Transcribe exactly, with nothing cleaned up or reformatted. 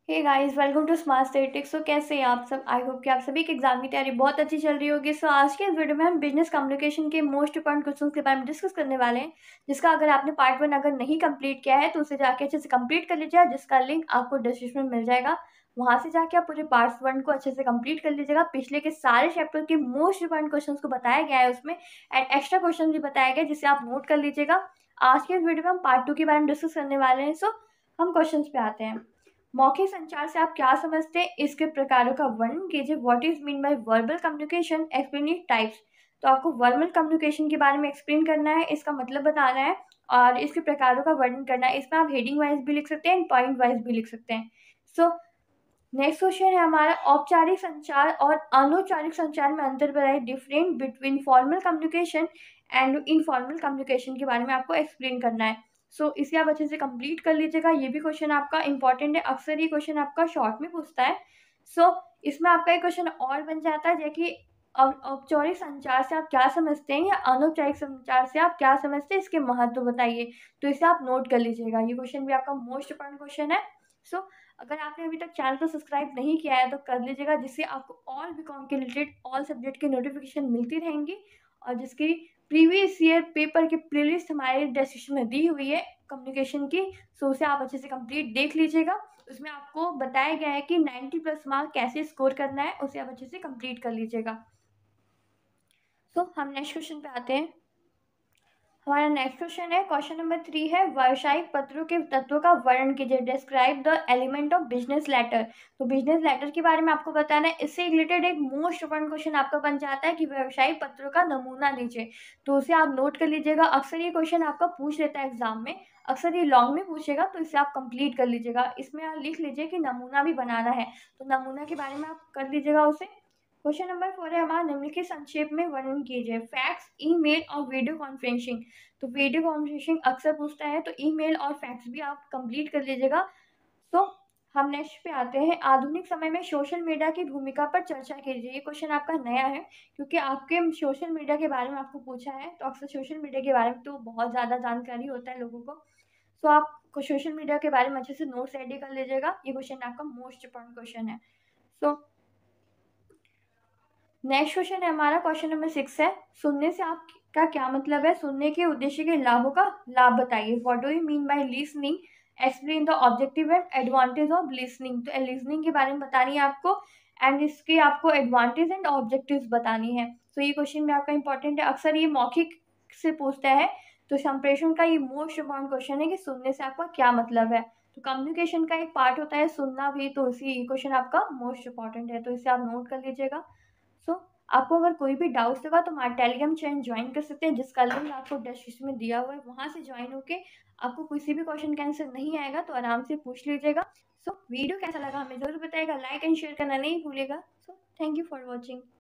Hey guys, welcome to smart statistics. So कैसे हैं आप सब? आई होप कि आप सभी की एग्जाम की तैयारी बहुत अच्छी चल रही होगी। सो so, आज के इस वीडियो में हम बिजनेस कम्युनिकेशन के मोस्ट इंपॉर्टेंट क्वेश्चन के बारे में डिस्कस करने वाले हैं, जिसका अगर आपने पार्ट वन अगर नहीं कंप्लीट किया है तो उसे जाके अच्छे से कंप्लीट कर लीजिएगा, जिसका लिंक आपको डिस्क्रिप्शन में मिल जाएगा। वहां से जाके आप पूरे पार्ट वन को अच्छे से कंप्लीट कर लीजिएगा। पिछले के सारे चैप्टर के मोस्ट इंपॉर्टेंट क्वेश्चन को बताया गया है उसमें, एंड एक्स्ट्रा क्वेश्चन भी बताया गया जिसे आप नोट कर लीजिएगा। आज के इस वीडियो में हम पार्ट टू के बारे में डिस्कस करने वाले हैं। सो so, हम क्वेश्चन पे आते हैं। मौखिक संचार से आप क्या समझते हैं? इसके प्रकारों का वर्णन कीजिए। What is mean by verbal communication? Explain it types. तो आपको वर्बल कम्युनिकेशन के बारे में एक्सप्लेन करना है, इसका मतलब बताना है और इसके प्रकारों का वर्णन करना है। इसमें आप हेडिंग वाइज भी लिख सकते हैं एंड पॉइंट वाइज भी लिख सकते हैं। सो नेक्स्ट क्वेश्चन है हमारा, औपचारिक संचार और अनौपचारिक संचार में अंतर बताइए। Different between formal communication and informal communication के बारे में आपको एक्सप्लेन करना है। सो so, इसे आप अच्छे से कंप्लीट कर लीजिएगा। ये भी क्वेश्चन आपका इंपॉर्टेंट है, अक्सर ये क्वेश्चन आपका शॉर्ट में पूछता है। सो so, इसमें आपका एक क्वेश्चन और बन जाता है, जैसे कि औपचारिक संचार से आप क्या समझते हैं या अनौपचारिक संचार से आप क्या समझते हैं, इसके महत्व बताइए। तो इसे आप नोट कर लीजिएगा। ये क्वेश्चन भी आपका मोस्ट इंपॉर्टेंट क्वेश्चन है। सो so, अगर आपने अभी तक चैनल को सब्सक्राइब नहीं किया है तो कर लीजिएगा, जिससे आपको ऑल बीकॉम के रिलेटेड ऑल सब्जेक्ट की नोटिफिकेशन मिलती रहेंगी, और जिसकी प्रीवियस ईयर पेपर की प्लेलिस्ट हमारे डिस्क्रिप्शन में दी हुई है कम्युनिकेशन की। सो उसे आप अच्छे से कंप्लीट देख लीजिएगा। उसमें आपको बताया गया है कि नाइन्टी प्लस मार्क कैसे स्कोर करना है, उसे आप अच्छे से कंप्लीट कर लीजिएगा। तो हम नेक्स्ट क्वेश्चन पे आते हैं। हमारा नेक्स्ट क्वेश्चन है, क्वेश्चन नंबर थ्री है, व्यावसायिक पत्रों के तत्वों का वर्णन कीजिए। Describe the element of business letter. तो बिजनेस लेटर के बारे में आपको बताना है। इससे रिलेटेड एक मोस्ट इंपॉर्टेंट क्वेश्चन आपका बन जाता है कि व्यावसायिक पत्रों का नमूना दीजिए। तो उसे आप नोट कर लीजिएगा। अक्सर ये क्वेश्चन आपका पूछ लेता है एग्जाम में, अक्सर ये लॉन्ग में पूछेगा, तो इसे आप कंप्लीट कर लीजिएगा। इसमें आप लिख लीजिए कि नमूना भी बनाना है, तो नमूना के बारे में आप कर लीजिएगा उसे। क्वेश्चन नंबर फोर है हमारा, निम्नलिखित संक्षेप में वर्णन कीजिए। फैक्स, ईमेल और वीडियो कॉन्फ्रेंसिंग। तो वीडियो कॉन्फ्रेंसिंग अक्सर पूछता है, तो ईमेल और फैक्स भी आप कंप्लीट कर लीजिएगा। तो हम नेक्स्ट पे आते हैं, आधुनिक समय में सोशल मीडिया की भूमिका पर चर्चा कीजिए। ये क्वेश्चन आपका नया है, क्योंकि आपके सोशल मीडिया के बारे में आपको पूछा है, तो अक्सर सोशल मीडिया के बारे में तो बहुत ज़्यादा जानकारी होता है लोगों को। तो आप सोशल मीडिया के बारे में अच्छे से नोट्स रेडी कर लीजिएगा। ये क्वेश्चन आपका मोस्ट इंपॉर्टेंट क्वेश्चन है। सो नेक्स्ट क्वेश्चन है हमारा, क्वेश्चन नंबर सिक्स है, सुनने से आपका क्या मतलब है? सुनने के उद्देश्य के लाभों का लाभ बताइए। What do you mean by listening? Explain the objective and advantage of listening. तो लिसनिंग के बारे में बतानी है आपको, एंड इसके आपको एडवांटेज एंड ऑब्जेक्टिव्स बतानी है। तो ये क्वेश्चन में आपका इंपॉर्टेंट है, अक्सर ये मौखिक से पूछता है। तो संप्रेषण का ये मोस्ट इंपॉर्टेंट क्वेश्चन है कि सुनने से आपका क्या मतलब है। तो कम्युनिकेशन का एक पार्ट होता है सुनना भी, तो इसी क्वेश्चन आपका मोस्ट इंपॉर्टेंट है, तो इसे आप नोट कर लीजिएगा। सो so, आपको अगर कोई भी डाउट्स लगा तो हमारा टेलीग्राम चैनल ज्वाइन कर सकते हैं, जिसका लिंक आपको डिस्क्रिप्शन में दिया हुआ है। वहां से ज्वाइन होके आपको किसी भी क्वेश्चन का आंसर नहीं आएगा तो आराम से पूछ लीजिएगा। सो so, वीडियो कैसा लगा हमें जरूर बताइएगा, लाइक एंड शेयर करना नहीं भूलिएगा। So thank you for watching.